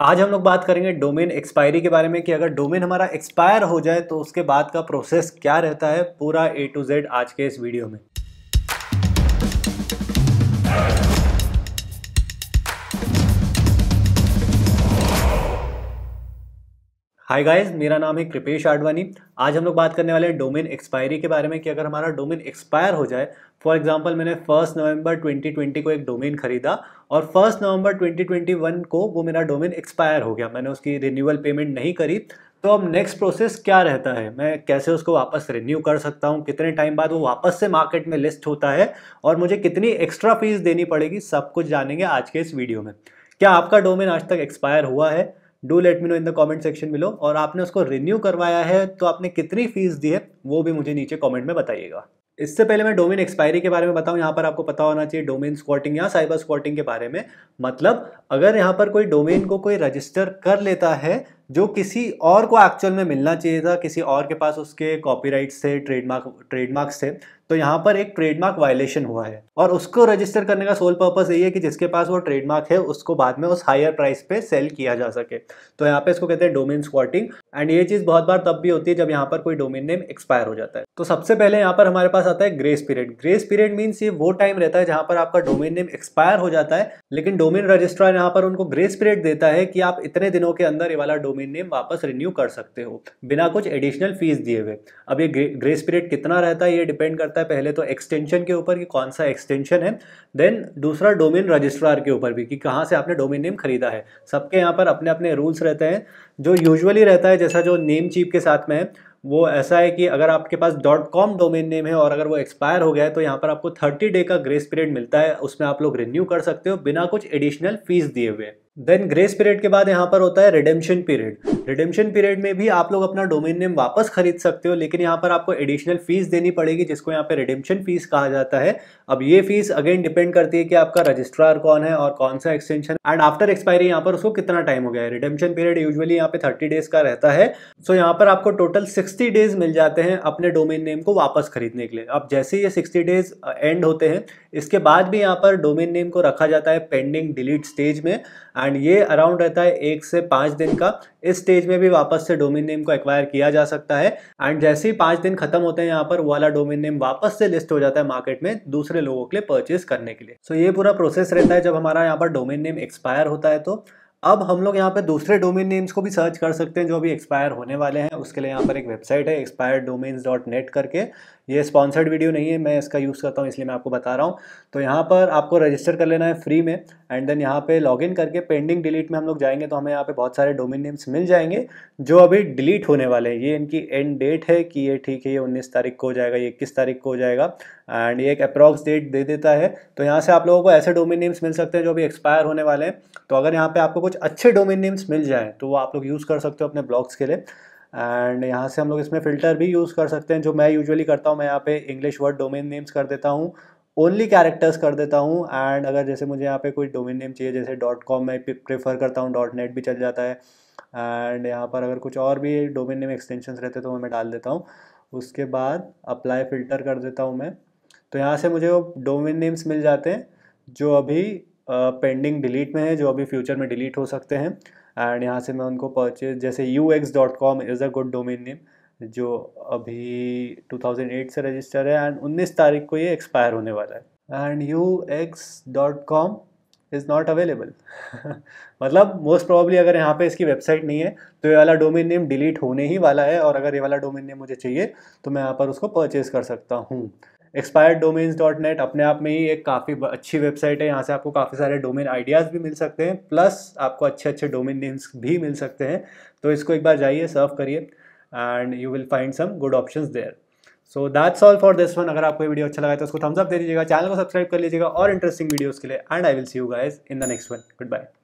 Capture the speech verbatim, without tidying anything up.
आज हम लोग बात करेंगे डोमेन एक्सपायरी के बारे में कि अगर डोमेन हमारा एक्सपायर हो जाए तो उसके बाद का प्रोसेस क्या रहता है, पूरा ए टू जेड आज के इस वीडियो में। हाय गाइस, मेरा नाम है कृपेश आडवाणी। आज हम लोग बात करने वाले हैं डोमेन एक्सपायरी के बारे में कि अगर हमारा डोमेन एक्सपायर हो जाए, फॉर एग्जांपल मैंने फर्स्ट नवंबर ट्वेंटी ट्वेंटी को एक डोमेन खरीदा और first November twenty twenty one को वो मेरा डोमेन एक्सपायर हो गया, मैंने उसकी रिन्यूअल पेमेंट नहीं करी, तो अब नेक्स्ट प्रोसेस क्या रहता है, मैं कैसे उसको वापस रिन्यू कर सकता हूँ, कितने टाइम बाद वो वापस से मार्केट में लिस्ट होता है और मुझे कितनी एक्स्ट्रा फीस देनी पड़ेगी, सब कुछ जानेंगे आज के इस वीडियो में। क्या आपका डोमेन आज तक एक्सपायर हुआ है? Do let me know in the comment section below. और आपने उसको रिन्यू करवाया है तो आपने कितनी फीस दी है वो भी मुझे नीचे कमेंट में बताइएगा। इससे पहले मैं डोमेन एक्सपायरी के बारे में बताऊं, यहाँ पर आपको पता होना चाहिए डोमेन स्क्वाटिंग या साइबर स्क्वाटिंग के बारे में। मतलब अगर यहाँ पर कोई डोमेन को कोई रजिस्टर कर लेता है जो किसी और को एक्चुअल में मिलना चाहिए था, किसी और के पास उसके कॉपीराइट्स थे, ट्रेडमार्क ट्रेडमार्क्स थे, तो यहाँ पर एक ट्रेडमार्क वायलेशन हुआ है और उसको रजिस्टर करने का सोल पर्पस यही है कि जिसके पास वो ट्रेडमार्क है उसको बाद में उस हायर प्राइस पे सेल किया जा सके। तो यहाँ पे इसको कहते हैं डोमेन स्क्वाटिंग। एंड ये चीज़ बहुत बार तब भी होती है जब यहाँ पर कोई डोमेन नेम एक्सपायर हो जाता है। तो सबसे पहले यहाँ पर हमारे पास आता है grace period. Grace period means ये वो टाइम रहता है जहाँ पर आपका डोमेन नेम एक्सपायर हो जाता है, लेकिन डोमेन रजिस्ट्रार यहाँ पर उनको ग्रेस पीरियड देता है कि आप इतने दिनों के अंदर ये वाला डोमेन नेम वापस रिन्यू कर सकते हो बिना कुछ एडिशनल फीस दिए हुए। अब ये ग्रेस पीरियड कितना रहता है ये डिपेंड करता है पहले तो एक्सटेंशन के ऊपर कि कौन सा एक्सटेंशन है, देन दूसरा डोमेन रजिस्ट्रार के ऊपर भी कि कहाँ से आपने डोमेन नेम खरीदा है। सबके यहाँ पर अपने अपने रूल्स रहते हैं। जो यूजुअली रहता है, जैसा जो नेम चीप के साथ में है, वो ऐसा है कि अगर आपके पास डॉट कॉम डोमेन नेम है और अगर वो एक्सपायर हो गया है तो यहाँ पर आपको थर्टी डे का ग्रेस पीरियड मिलता है, उसमें आप लोग रिन्यू कर सकते हो बिना कुछ एडिशनल फीस दिए हुए। देन ग्रेस पीरियड के बाद यहाँ पर होता है रिडेम्पशन पीरियड। रिडेम्पशन पीरियड में भी आप लोग अपना डोमेन नेम वापस खरीद सकते हो, लेकिन यहाँ पर आपको एडिशनल फीस देनी पड़ेगी जिसको यहाँ पे रिडेम्पशन फीस कहा जाता है। अब ये फीस अगेन डिपेंड करती है कि आपका रजिस्ट्रार कौन है और कौन सा एक्सटेंशन एंड आफ्टर एक्सपायरी यहाँ पर उसको कितना टाइम हो गया है। रिडेम्पशन पीरियड यूजुअली यहाँ पे थर्टी डेज का रहता है। सो यहाँ पर आपको टोटल सिक्सटी डेज मिल जाते हैं अपने डोमेन नेम को वापस खरीदने के लिए। अब जैसे ये सिक्सटी डेज एंड होते हैं, इसके बाद भी यहाँ पर डोमेन नेम को रखा जाता है पेंडिंग डिलीट स्टेज में एंड ये अराउंड रहता है एक से पाँच दिन का। इस स्टेज में भी वापस से डोमेन नेम को एक्वायर किया जा सकता है एंड जैसे ही पाँच दिन खत्म होते हैं यहाँ पर वाला डोमेन नेम वापस से लिस्ट हो जाता है मार्केट में दूसरे लोगों के लिए परचेज करने के लिए। सो so ये पूरा प्रोसेस रहता है जब हमारा यहाँ पर डोमेन नेम एक्सपायर होता है। तो अब हम लोग यहाँ पे दूसरे डोमेन नेम्स को भी सर्च कर सकते हैं जो अभी एक्सपायर होने वाले हैं। उसके लिए यहाँ पर एक वेबसाइट है एक्सपायर डोमेन्स डॉट नेट करके। ये स्पॉन्सर्ड वीडियो नहीं है, मैं इसका यूज़ करता हूँ इसलिए मैं आपको बता रहा हूँ। तो यहाँ पर आपको रजिस्टर कर लेना है फ्री में एंड देन यहाँ पे लॉगिन करके पेंडिंग डिलीट में हम लोग जाएंगे तो हमें यहाँ पे बहुत सारे डोमेन नेम्स मिल जाएंगे जो अभी डिलीट होने वाले हैं। ये इनकी एंड डेट है कि ये ठीक है ये उन्नीस तारीख को हो जाएगा, ये इक्कीस तारीख को हो जाएगा एंड ये एक अप्रॉक्स डेट दे देता है। तो यहाँ से आप लोगों को ऐसे डोमेन नेम्स मिल सकते हैं जो अभी एक्सपायर होने वाले हैं। तो अगर यहाँ पे आपको कुछ अच्छे डोमेन नेम्स मिल जाए तो वो आप लोग यूज़ कर सकते हो अपने ब्लॉग्स के लिए। एंड यहाँ से हम लोग इसमें फ़िल्टर भी यूज़ कर सकते हैं जो मैं यूजुअली करता हूँ। मैं यहाँ पे इंग्लिश वर्ड डोमेन नेम्स कर देता हूँ, ओनली कैरेक्टर्स कर देता हूँ एंड अगर जैसे मुझे यहाँ पे कोई डोमेन नेम चाहिए जैसे डॉट कॉम मैं प्रेफर करता हूँ, डॉट नेट भी चल जाता है एंड यहाँ पर अगर कुछ और भी डोमेन नेम एक्सटेंशंस रहते तो मैं डाल देता हूँ। उसके बाद अप्लाई फ़िल्टर कर देता हूँ मैं। तो यहाँ से मुझे वो डोमेन नेम्स मिल जाते हैं जो अभी पेंडिंग डिलीट में है, जो अभी फ्यूचर में डिलीट हो सकते हैं एंड यहाँ से मैं उनको परचेज, जैसे U X dot com is a good domain name जो अभी टू थाउजेंड एट से रजिस्टर है एंड उन्नीस तारीख को ये एक्सपायर होने वाला है and U X dot com is not available. मतलब मोस्ट प्रॉब्ली अगर यहाँ पे इसकी वेबसाइट नहीं है तो ये वाला डोमेन नेम डिलीट होने ही वाला है और अगर ये वाला डोमेन नेम मुझे चाहिए तो मैं यहाँ पर उसको परचेज कर सकता हूँ। एक्सपायर डोमेन्स डॉट नेट अपने आप में ही एक काफ़ी अच्छी वेबसाइट है। यहाँ से आपको काफ़ी सारे डोमेन आइडियाज़ भी मिल सकते हैं, प्लस आपको अच्छे अच्छे डोमेन नेम्स भी मिल सकते हैं। तो इसको एक बार जाइए, सर्व करिए and you will find some good options there. So that's all for this one. अगर आपको वीडियो अच्छा लगा तो उसको थम्स अप दे दीजिएगा, चैनल को सब्सक्राइब कर लीजिएगा और इंटरेस्टिंग वीडियोज़ के लिए। And I will see you guys in the next one. Good bye.